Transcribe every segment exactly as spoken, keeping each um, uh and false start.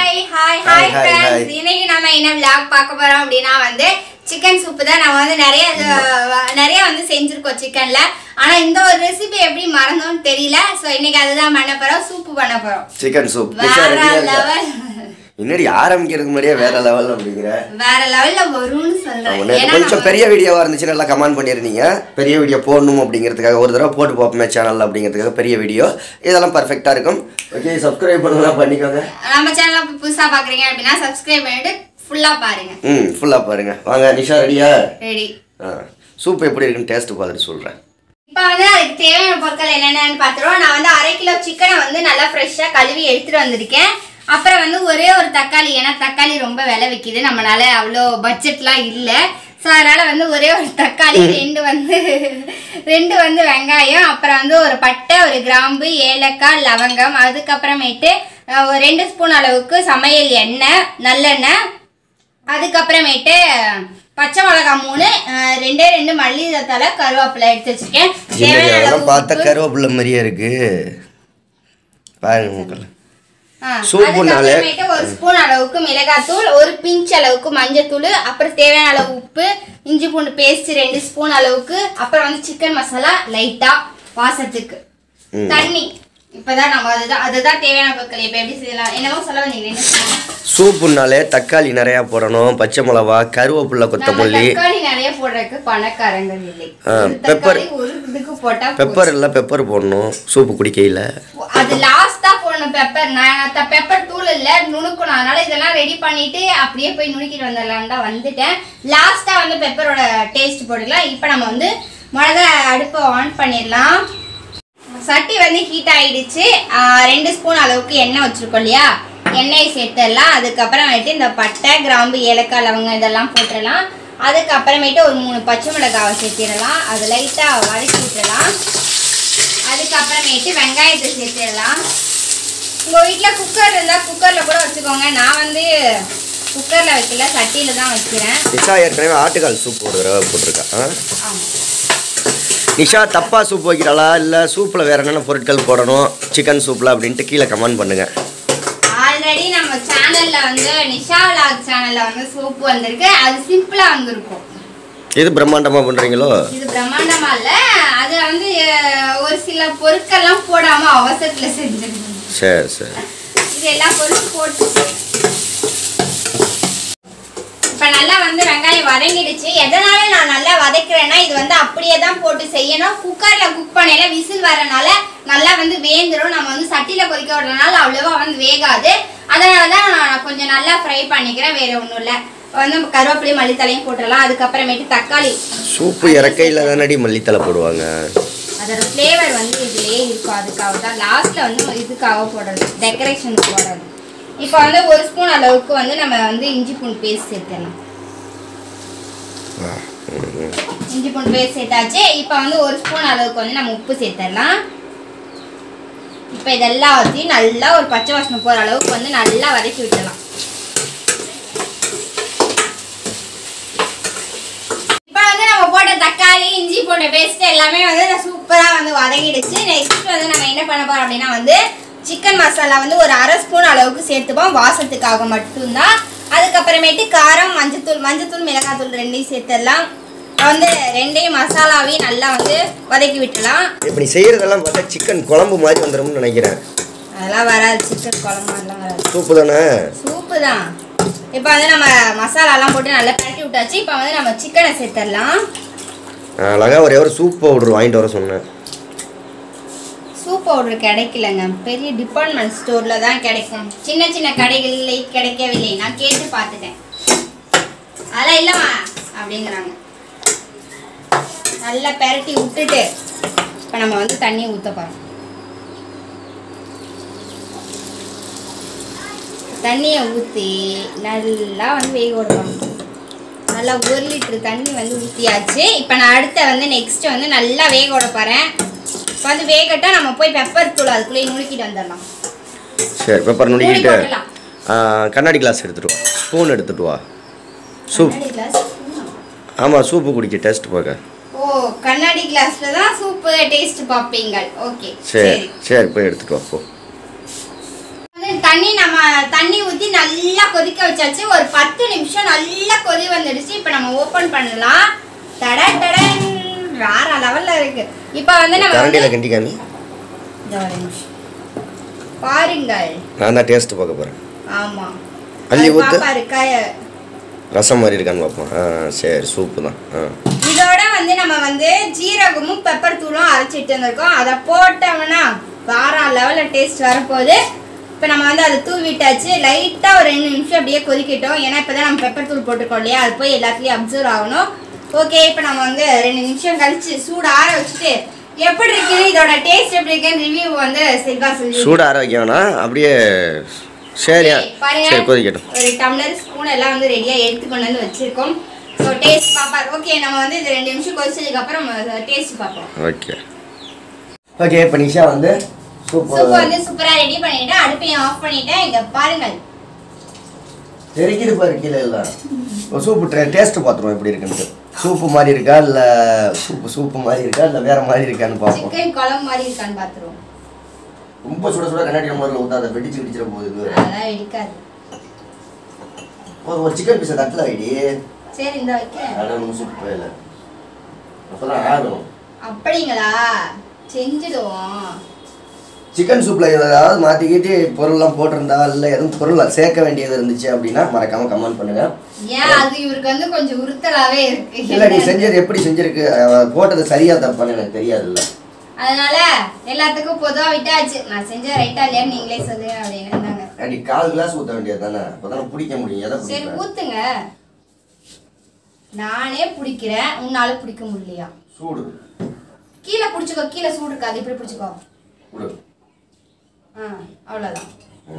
Hi, hi, hi, hi friends. இன்னைக்கு நாம என்ன vlog பார்க்க போறோம் அப்படினா வந்து சிக்கன் சூப் தான். நான் வந்து நிறைய நிறைய வந்து செஞ்சிருக்கோம் சிக்கன்ல. ஆனா இந்த ஒரு ரெசிபி எப்படி மறந்தோம்னு தெரியல. சோ இன்னைக்கு அதுதான் பண்ண போறோம். சூப் பண்ண போறோம். Chicken soup. வேற லெவல். இன்னடி ஆரம்பிக்கிறதுக்கு முன்னாடியே வேற லெவல் அப்படிங்கற. வேற லெவல்ல வரும்னு சொல்றேன். ஏன்னா கொஞ்சம் பெரிய வீடியோவா இருந்துச்சு நல்லா கமெண்ட் பண்ணிருந்தீங்க. பெரிய வீடியோ போடணும் அப்படிங்கிறதுக்காக ஒரு தடவை போட்டு பாப்போமே சேனல்ல அப்படிங்கிறதுக்காக பெரிய வீடியோ. இதெல்லாம் பெர்ஃபெக்ட்டா இருக்கும். ஓகே சப்ஸ்கிரைப் பண்ணலாம் பண்ணிக்கோங்க. நம்ம சேனலை புதுசா பாக்குறீங்க அப்படினா சப்ஸ்கிரைப் பண்ணிட்டு ஃபுல்லா பாருங்க. ம் ஃபுல்லா பாருங்க. வாங்க நிஷா ரெடியா? ரெடி. சூப் எப்படி இருக்குன்னு டேஸ்ட் பார்த்துட்டு சொல்றேன். இப்போ வந்து அதுக்கு தேவையான பொருட்கள் என்னென்னன்னு பார்த்துருவோம். நான் வந்து அரை கிலோ சிக்கனை வந்து நல்லா ஃப்ரெஷ்ஷாக கழுவி எடுத்துகிட்டு வந்திருக்கேன். அப்புறம் வந்து ஒரே ஒரு தக்காளி, ஏன்னா தக்காளி ரொம்ப விலை விற்கிது, நம்மளால அவ்வளோ பட்ஜெட்லாம் இல்லை. ஸோ அதனால் வந்து ஒரே ஒரு தக்காளி, ரெண்டு வந்து ரெண்டு வந்து வெங்காயம், அப்புறம் வந்து ஒரு பட்டை, ஒரு கிராம்பு, ஏலக்காய், லவங்கம், அதுக்கப்புறமேட்டு ஒரு ரெண்டு ஸ்பூன் அளவுக்கு சமையல் எண்ணெய், நல்லெண்ணெய், அதுக்கப்புறமேட்டு பச்சை மிளகா மூணு, ரெண்டே ரெண்டு மல்லி தலை, கருவேப்பிலை எடுத்து வச்சிருக்கேன். பார்த்தா கருவேப்பிலை மாதிரியே இருக்கு பாருங்க மக்கள். அதுக்கப்புறமேட்டு ஒரு ஸ்பூன் அளவுக்கு மிளகாத்தூள், ஒரு பிஞ்ச் அளவுக்கு மஞ்சத்தூள், அப்புறம் தேவையான அளவு உப்பு, இஞ்சி பூண்டு பேஸ்ட் ரெண்டு ஸ்பூன் அளவுக்கு, அப்புறம் வந்து சிக்கன் மசாலா லைட்டா வாசத்துக்கு, தண்ணி. இப்பதான் நம்ம அதுதான் அதுதான் தேவையான பொருட்கள். இப்போ எப்படி செய்யலாம்? என்னமோ சொல்ல வந்தீங்க. சூப்புனாலே தக்காளி நிறைய போடணும், பச்சை மிளகா, கருவேப்பிலை, கொத்தமல்லி. தக்காளி நிறைய போடுறதுக்கு பணக்காரங்கள் இல்லை. பெப்பர் ஒரு இதுக்கு போட்டா பெப்பர் இல்ல பெப்பர் போடணும் சூப்பு குடிக்கையில. அது லாஸ்டா போடணும் பெப்பர். நான் பெப்பர் தூள் இல்ல நுணுக்கணும். அதனால இதெல்லாம் ரெடி பண்ணிட்டு அப்படியே போய் நுணுக்கிட்டு வந்துடலாம் தான் வந்துட்டேன். லாஸ்டா வந்து பெப்பரோட டேஸ்ட் போட்டுக்கலாம். இப்போ நம்ம வந்து முதல்ல அடுப்பை ஆன் பண்ணிடலாம். சட்டி வந்து ஹீட் ஆயிடுச்சு. ரெண்டு ஸ்பூன் அளவுக்கு எண்ணெய் வச்சிருக்கோம் இல்லையா, எண்ணெயை சேர்த்துடலாம். அதுக்கப்புறமேட்டு இந்த பட்டை, கிராம்பு, ஏலக்காய், லவங்கம் இதெல்லாம் போட்டுடலாம். அதுக்கப்புறமேட்டு ஒரு மூணு பச்சை மிளகாவை சேர்த்திடலாம். அது லைட்டாக வதக்கி விட்டுடலாம். அதுக்கப்புறமேட்டு வெங்காயத்தை சேர்த்துடலாம். உங்கள் வீட்டில் குக்கர் இருந்தால் குக்கரில் கூட வச்சுக்கோங்க. நான் வந்து குக்கரில் வைக்கல, சட்டியில் தான் வைக்கிறேன். நிஷா ஏற்கனவே ஆட்டுக்கால் சூப் ஒரு தடவை போட்டிருக்கேன். ஆமாம். நிஷா தப்பா சூப் வைக்கிறாளா இல்லை சூப்பில் வேறு என்னென்ன பொருட்கள் போடணும் சிக்கன் சூப்பில் அப்படின்ட்டு கீழே கமெண்ட் பண்ணுங்கள். ஆல்ரெடி நம்ம சேனல்ல வந்து நிஷா விலாக் சேனல்ல வந்து சூப் வந்திருக்கு. அது சிம்பிளா வந்திருக்கும். இது பிரம்மாண்டமா பண்றீங்களோ? இது பிரம்மாண்டமா இல்ல, அது வந்து ஒரு சில பொருட்கள்லாம் போடாம அவசரத்துல செஞ்சிருக்கோம். சரி சரி. இது எல்லா பொருளும் போட்டு இப்போ நல்லா வந்து வெங்காயம் வதங்கிடுச்சு. எதனால நான் நல்லா வதக்குறேன்னா இது வந்து அப்படியே தான் போட்டு செய்யணும். குக்கரில் குக் பண்ணல விசில் வரனால நல்லா வந்து வேந்துடும். நம்ம வந்து சட்டியில் கொதிக்க விடுறதுனால அவ்வளோவா வந்து வேகாது. அதனால தான் நான் கொஞ்சம் நல்லா ஃப்ரை பண்ணிக்கிறேன், வேறு ஒன்றும் இல்லை. வந்து கருவேப்பிலை மல்லித்தலையும் போட்டுடலாம். அதுக்கப்புறமேட்டு தக்காளி. சூப்பு இறக்கையில் தானடி மல்லித்தலை போடுவாங்க. அதோட ஃப்ளேவர் வந்து இதுலேயே இருக்கும். அதுக்காக தான் லாஸ்ட்டில் வந்து இதுக்காக போடுறது, டெக்கரேஷனுக்கு போடுறது. இப்போ வந்து ஒரு ஸ்பூன் அளவுக்கு வந்து நம்ம வந்து இஞ்சி பூண்டு பேஸ்ட் சேர்த்துடலாம். இஞ்சி பூண்டு பேஸ்ட் சேர்த்தாச்சு. இப்போ வந்து ஒரு ஸ்பூன் அளவுக்கு வந்து நம்ம உப்பு சேர்த்துடலாம். இப்போ இதெல்லாம் வச்சு நல்லா ஒரு பச்சை வாசனை போகிற அளவுக்கு வந்து நல்லா வதக்கி விட்டுடலாம். இப்போ வந்து நம்ம போட்ட தக்காளி, இஞ்சி பூண்டு பேஸ்ட் எல்லாமே வந்து சூப்பராக வந்து வதங்கிடுச்சு. நெக்ஸ்ட் வந்து நம்ம என்ன பண்ண போகிறோம் அப்படின்னா வந்து சிக்கன் மசாலா வந்து ஒரு அரை ஸ்பூன் அளவுக்கு சேர்த்துப்போம், வாசத்துக்காக மட்டும்தான். அதுக்கப்புறமேட்டு காரம், மஞ்சத்தூள் மஞ்சத்தூள் மிளகாத்தூள் ரெண்டையும் சேர்த்துடலாம். வந்து ரெண்டையும் மசாலாவையும் நல்லா வந்து வதக்கி விட்டுலாம். இப்படி செய்யறதெல்லாம் பார்த்தா சிக்கன் குழம்பு மாதிரி வந்துரும்னு நினைக்கிறேன். அதெல்லாம் வராது, சிக்கன் குழம்பு அதெல்லாம் வராது. சூப்பு தானே? சூப்பு தான். இப்போ வந்து நம்ம மசாலாலாம் போட்டு நல்லா பரட்டி விட்டாச்சு. இப்போ வந்து நம்ம சிக்கனை சேர்த்துடலாம். அழகா ஒரே ஒரு சூப் பவுடர் வாங்கிட்டு வர சொன்னேன். சூப் பவுடர் கிடைக்கலங்க, பெரிய டிபார்ட்மெண்ட் ஸ்டோரில் தான் கிடைக்கும். சின்ன சின்ன கடைகளில் கிடைக்கவில்லை. நான் கேட்டு பார்த்துட்டேன், அதெல்லாம் இல்லைம்மா அப்படிங்கிறாங்க. நல்லா பெரட்டி விட்டுட்டு இப்போ நம்ம வந்து தண்ணியை ஊற்ற போகிறோம். தண்ணியை ஊற்றி நல்லா வந்து வேக விடுவோம். நல்லா ஒரு லிட்டரு தண்ணி வந்து ஊற்றியாச்சு. இப்போ நான் அடுத்த வந்து நெக்ஸ்ட்டு வந்து நல்லா வேக விட போகிறேன். இப்போ வந்து வேகட்டா நம்ம போய் பெப்பர் தூள் அதுக்குள்ளே நுணுக்கிட்டு வந்துடலாம். சரி, பெப்பர் நுணுக்கிட்டு கண்ணாடி கிளாஸ் எடுத்துட்டு வா, ஸ்பூன் எடுத்துட்டு வா. சூப் ஆமாம், சூப்பு குடிக்க டேஸ்ட் பார்க்க. ஓ, கண்ணாடி கிளாஸ்ல தான் சூப்பு டேஸ்ட் பாப்பீங்க. ஓகே சரி சரி, போய் எடுத்துட்டு வா போ. தண்ணி நம்ம தண்ணி ஊற்றி நல்லா வச்சாச்சு. ஒரு பத்து நிமிஷம் நல்லா கொதி வந்துடுச்சு. இப்போ நம்ம ஓபன் பண்ணலாம். டட டடன் வேற லெவல்ல இருக்கு. இப்போ வந்து நம்ம கரண்டில கண்டி காமி. பாருங்கள். நான் தான் டேஸ்ட் பார்க்க போறேன். ஆமா. அள்ளி ஊத்து. பாரு காய ரசம் மாதிரி இருக்கான்னு பாப்போம். ஆ சரி சூப்பு தான். ஆ இதோட வந்து நம்ம வந்து ஜீரகமும் பெப்பர் தூளும் அரைச்சிட்டு வந்திருக்கோம். அதை போட்டோம்னா வேற லெவல்ல டேஸ்ட் வரப்போகுது. இப்போ நம்ம வந்து அதை தூவி விட்டாச்சு. லைட்டாக ஒரு ரெண்டு நிமிஷம் அப்படியே கொதிக்கட்டும். ஏன்னா இப்போ தான் நம்ம பெப்பர் தூள் போட்டுருக்கோம் இல்லையா, அது போய் எல்லாத்துலேயும் அப்சர்வ் ஆகணும். ஓகே, இப்போ நம்ம வந்து ரெண்டு நிமிஷம் கழிச்சு சூடு ஆற வச்சுட்டு எப்படி இருக்குது இதோட டேஸ்ட் எப்படி இருக்குன்னு ரிவ்யூ வந்து செல்வா சொல்லி. சூடு ஆற வைக்கணும்னா அப்படியே சரியா சரி கொதிக்கட்டும். ஒரு டம்ளர் ஸ்பூன் எல்லாம் வந்து ரெடியாக எடுத்து கொண்டு வந்து வச்சிருக்கோம். ஸோ டேஸ்ட் பார்ப்பார். ஓகே, நம்ம வந்து இது ரெண்டு நிமிஷம் கொதிச்சதுக்கு அப்புறம் டேஸ்ட் பார்ப்போம். ஓகே ஓகே இப்போ நிஷா வந்து சூப்பு சூப்பு வந்து சூப்பரா ரெடி பண்ணிட்டேன். அடுப்பையும் ஆஃப் பண்ணிட்டேன். இங்க பாருங்கள். தெரிக்குது பாரு கீழே இல்ல. சூப்பு டேஸ்ட் பார்த்துருவோம் எப்படி இருக்குன்னு. சூப்பு மாதிரி இருக்கா இல்ல சூப்பு சூப்பு மாதிரி இருக்கா இல்ல வேற மாதிரி இருக்கான்னு பார்ப்போம். சிக்கன் குழம்பு மாதிரி இருக்கான்னு பார்த்துருவோம். ரொம்ப சுட சுட கண்ணாடி முதல்ல ஊத்தாத வெடிச்சு வெடிச்சிட போகுது. அதெல்லாம் வெடிக்காது. ஒரு சிக்கன் பீஸ் தட்டில் வைடி. சரி இந்த வைக்கிறேன். அதான் சூப்பு போயில அப்பதான் ஆகும். அப்படிங்களா? செஞ்சிடுவோம். சிக்கன் சூப்பில் ஏதாவது மாற்றி கீட்டி பொருள்லாம் போட்டிருந்தா இல்லை எதுவும் பொருள் சேர்க்க வேண்டியது இருந்துச்சு அப்படின்னா மறக்காம கமெண்ட் பண்ணுங்க. ஏன் அது இவருக்கு வந்து கொஞ்சம் உறுத்தலாவே இருக்கு. இல்லை நீ செஞ்சது எப்படி செஞ்சிருக்கு போட்டது சரியா தப்பான்னு எனக்கு தெரியாதுல்ல. அதனால எல்லாத்துக்கும் பொதுவாக விட்டாச்சு. நான் செஞ்ச ரைட்டா இல்லையான்னு நீங்களே சொல்லுங்க அப்படின்னு இருந்தாங்க. அடி கால் கிளாஸ் ஊற்ற வேண்டியது தானே, அப்போதானே பிடிக்க முடியும். எதை சரி ஊத்துங்க. நானே பிடிக்கிறேன், உன்னால பிடிக்க முடியலையா? சூடு கீழே பிடிச்சிக்கோ. கீழே சூடு இருக்காது, இப்படி பிடிச்சிக்கோ. ஆ அவ்வளோதான்.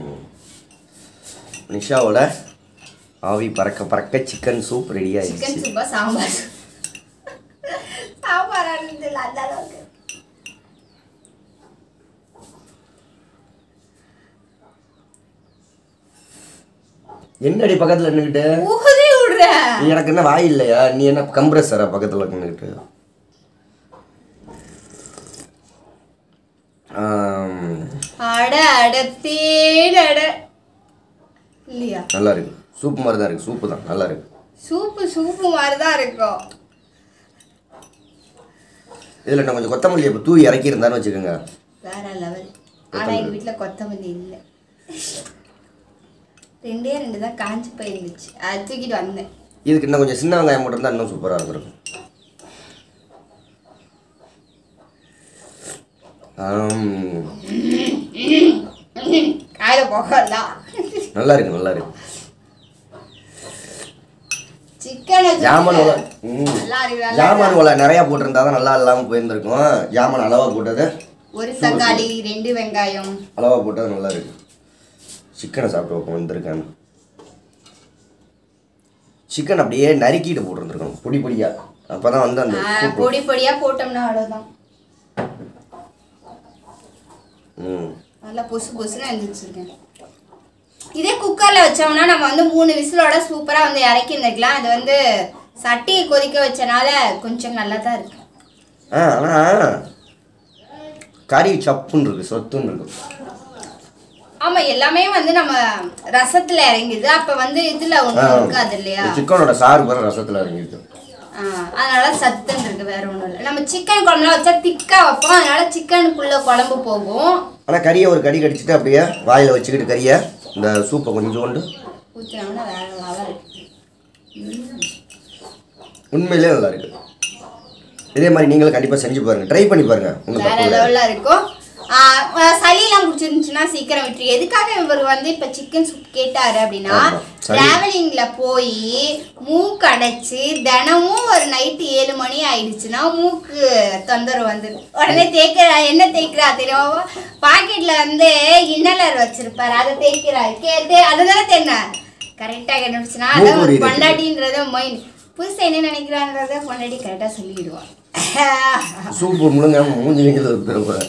நிஷாவோட ஆவி பறக்க பறக்க சிக்கன் சூப் ரெடி ஆயிடுச்சு. சிக்கன் சூப்பா சாம்பார் சாம்பார் இருந்தது அந்த அளவுக்கு. என்னடி பக்கத்துல நின்னுக்கிட்டு ஊதி விடுற? எனக்கு என்ன வாய் இல்லையா? நீ என்ன கம்ப்ரஸரா பக்கத்துல நின்னுக்கிட்டு? அட அடத்தேட இல்லையா? நல்லா இருக்கு. சூப்பு மாதிரி தான் இருக்கு. சூப்பு தான் நல்லா இருக்கு. சூப்பு சூப்பு மாதிரி தான் இருக்கும். இதுல நான் கொஞ்சம் கொத்தமல்லி தூவி இறக்கி இருந்தான்னு வச்சுக்கோங்க, வேற லெவல். ஆனா எங்க வீட்டுல கொத்தமல்லி இல்லை. ரெண்டே ரெண்டு தான் காஞ்சி போயிருந்துச்சு, அது தூக்கிட்டு வந்தேன். இதுக்கு இன்னும் கொஞ்சம் சின்ன வெங்காயம் மட்டும் இருந்தால் இன்னும் சூப்பராக இருந்திருக்கும். காயில போகலாம். நல்லா இருக்கு நல்லா இருக்கு. சிக்கன் ஜாமான் நல்லா இருக்கு. ஜாமான் போல நிறையா போட்டிருந்தா தான் நல்லா இல்லாமல் போயிருந்திருக்கும். ஜாமான் அளவாக போட்டது, ஒரு தக்காளி ரெண்டு வெங்காயம் அளவாக போட்டது நல்லா இருக்கு. சிக்கனை சாப்பிட்டு வைப்போம் வந்திருக்கான்னு. சிக்கன் அப்படியே நறுக்கிட்டு போட்டுருந்துருக்கோம் பொடி பொடியா, அப்பதான் வந்து அந்த பொடி பொடியா போட்டோம்னா அவ்வளோதான். ம் நல்லா பொசு பொசுன்னு எழுந்திரிச்சிருக்கேன். இதே குக்கரில் வச்சோம்னா நம்ம வந்து மூணு விசிலோட சூப்பராக வந்து இறக்கி இருந்துக்கலாம். அது வந்து சட்டியை கொதிக்க வச்சனால கொஞ்சம் நல்லா தான் இருக்கு. ஆ ஆனால் கறி சப்புன்னு இருக்கு, சொத்துன்னு இருக்கு. ஆமா, எல்லாமே வந்து நம்ம ரசத்துல இறங்கிது. அப்ப வந்து இதுல ஒண்ணும் இருக்காது இல்லையா? சிக்கனோட சாறு வர ரசத்துல இறங்கிது. அதனால சத்துன்னு இருக்கு, வேற ஒண்ணும் இல்லை. நம்ம சிக்கன் குழம்புலாம் வச்சா திக்கா வைப்போம், அதனால சிக்கனுக்குள்ள குழம்பு போகும். ஆனா கறியை ஒரு கடி கடிச்சிட்டு அப்படியே வாயில வச்சுக்கிட்டு கறியை இந்த சூப்பை கொஞ்சோண்டு ஊற்றினோம்னா வேற நல்லா இருக்கு. உண்மையிலே நல்லா இருக்கு. இதே மாதிரி நீங்களும் கண்டிப்பா செஞ்சு பாருங்க, ட்ரை பண்ணி பாருங்க. வேற லெவல்ல இருக்கும். சளியெல்லாம் பிடிச்சிருந்துச்சுன்னா சீக்கிரம் விட்டுரு. எதுக்காக இவர் வந்து இப்போ சிக்கன் சூப் கேட்டாரு அப்படின்னா, டிராவலிங்ல போய் மூக்கு அடைச்சு தினமும் ஒரு நைட்டு ஏழு மணி ஆயிடுச்சுன்னா மூக்கு தொந்தரவு வந்து உடனே தேய்க்கிறா. என்ன தேய்க்கிறா தெரியும்? பாக்கெட்ல வந்து இன்னலர் வச்சிருப்பாரு, அதை தேய்க்கிறாரு. கேட்டு அதுதானே தென்ன கரெக்டா கண்டுபிடிச்சுன்னா அதான் பொண்டாட்டின்றத மைண்ட். புதுசா என்ன நினைக்கிறான்றத பொண்டாட்டி கரெக்டா சொல்லிடுவான். சூப்பு முழுங்க மூஞ்சி வைக்கிறது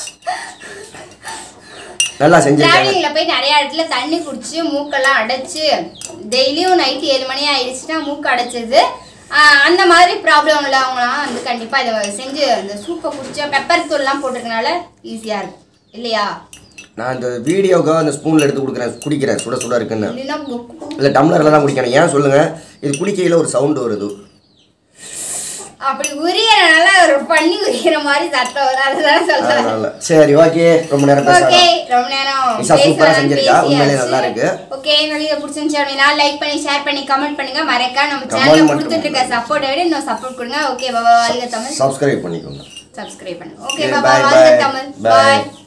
நல்லா செஞ்சு. டிராவலிங்ல போய் நிறைய இடத்துல தண்ணி குடிச்சு மூக்கெல்லாம் அடைச்சு டெய்லியும் நைட்டு ஏழு மணி ஆயிடுச்சுன்னா மூக்கு அடைச்சது அந்த மாதிரி ப்ராப்ளம் உள்ளவங்களாம் வந்து கண்டிப்பா இதை செஞ்சு அந்த சூப்பை குடிச்சா பெப்பர் தூள்லாம் போட்டிருக்கனால ஈஸியா இருக்கும் இல்லையா? நான் இந்த வீடியோக்காக அந்த ஸ்பூனில் எடுத்து கொடுக்குறேன் குடிக்கிறேன் சுட சுட இருக்குன்னு இல்லைன்னா கொக்கு. இல்லை டம்ளரில் தான் குடிக்கணும் ஏன் சொல்லுங்கள் இது குடிக்கையில் ஒரு சவுண்டு வருது அப்படி உரியறனால ஒரு பண்ணி உரியற மாதிரி சத்தம் வரும் அதுதான் சொல்றேன் அதனால சரி ஓகே ரொம்ப நேரம் ஓகே பேசலாம் ரொம்ப நேரம் இஷா சூப்பரா செஞ்சிருக்கா உண்மையிலே நல்லா இருக்கு ஓகே இந்த வீடியோ பிடிச்சிருந்துச்சு அப்படினா லைக் பண்ணி ஷேர் பண்ணி கமெண்ட் பண்ணுங்க மறக்காம நம்ம Comment சேனல்ல மட்டும் கொடுத்துட்டு இருக்க சப்போர்ட்டை விட இன்னும் சப்போர்ட் கொடுங்க ஓகே பாய் வாழ்க தமிழ் சப்ஸ்கிரைப் பண்ணிக்கோங்க சப்ஸ்கிரைப் பண்ணுங்க ஓகே Okay, பாய் bye, வாழ்க bye. தமிழ் Bye. பாய்